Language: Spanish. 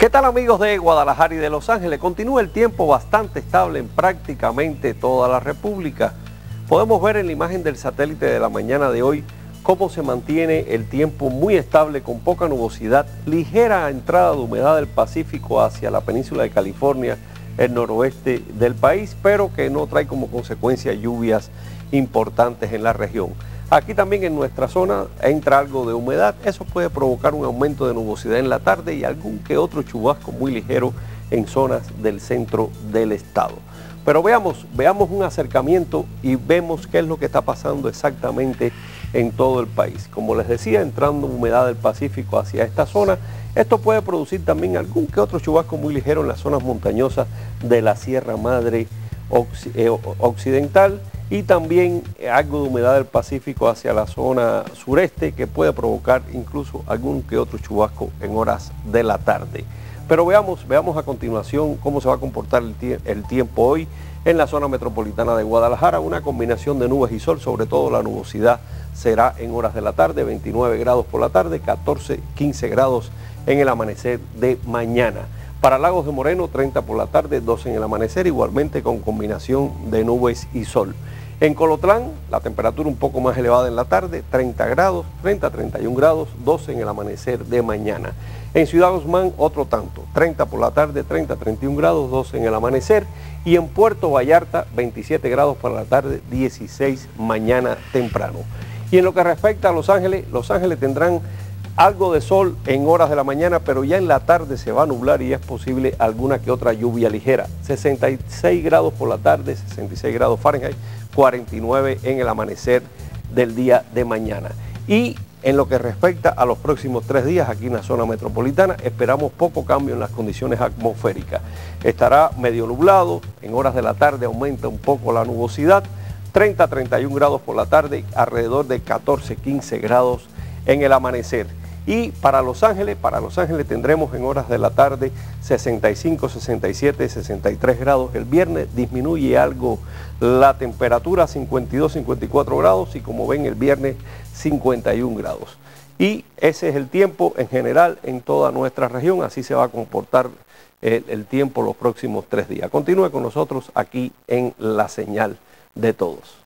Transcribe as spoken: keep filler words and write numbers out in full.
¿Qué tal, amigos de Guadalajara y de Los Ángeles? Continúa el tiempo bastante estable en prácticamente toda la República. Podemos ver en la imagen del satélite de la mañana de hoy cómo se mantiene el tiempo muy estable con poca nubosidad, ligera entrada de humedad del Pacífico hacia la península de California, el noroeste del país, pero que no trae como consecuencia lluvias importantes en la región. Aquí también en nuestra zona entra algo de humedad, eso puede provocar un aumento de nubosidad en la tarde y algún que otro chubasco muy ligero en zonas del centro del estado. Pero veamos, veamos un acercamiento y vemos qué es lo que está pasando exactamente en todo el país. Como les decía, entrando humedad del Pacífico hacia esta zona, esto puede producir también algún que otro chubasco muy ligero en las zonas montañosas de la Sierra Madre Occidental, y también algo de humedad del Pacífico hacia la zona sureste que puede provocar incluso algún que otro chubasco en horas de la tarde. Pero veamos, veamos a continuación cómo se va a comportar el, tie el tiempo hoy en la zona metropolitana de Guadalajara. Una combinación de nubes y sol, sobre todo la nubosidad será en horas de la tarde, veintinueve grados por la tarde, catorce, quince grados en el amanecer de mañana. Para Lagos de Moreno, treinta por la tarde, doce en el amanecer, igualmente con combinación de nubes y sol. En Colotlán, la temperatura un poco más elevada en la tarde, treinta grados, treinta a treinta y un grados, doce en el amanecer de mañana. En Ciudad Guzmán, otro tanto, treinta por la tarde, treinta a treinta y un grados, doce en el amanecer. Y en Puerto Vallarta, veintisiete grados para la tarde, dieciséis mañana temprano. Y en lo que respecta a Los Ángeles, Los Ángeles tendrán algo de sol en horas de la mañana, pero ya en la tarde se va a nublar y es posible alguna que otra lluvia ligera. sesenta y seis grados por la tarde, sesenta y seis grados Fahrenheit, cuarenta y nueve en el amanecer del día de mañana. Y en lo que respecta a los próximos tres días aquí en la zona metropolitana, esperamos poco cambio en las condiciones atmosféricas. Estará medio nublado, en horas de la tarde aumenta un poco la nubosidad, treinta a treinta y un grados por la tarde, alrededor de catorce a quince grados en el amanecer. Y para Los Ángeles, para Los Ángeles tendremos en horas de la tarde sesenta y cinco, sesenta y siete, sesenta y tres grados. El viernes disminuye algo la temperatura a cincuenta y dos, cincuenta y cuatro grados y como ven el viernes cincuenta y un grados. Y ese es el tiempo en general en toda nuestra región, así se va a comportar el, el tiempo los próximos tres días. Continúe con nosotros aquí en La Señal de Todos.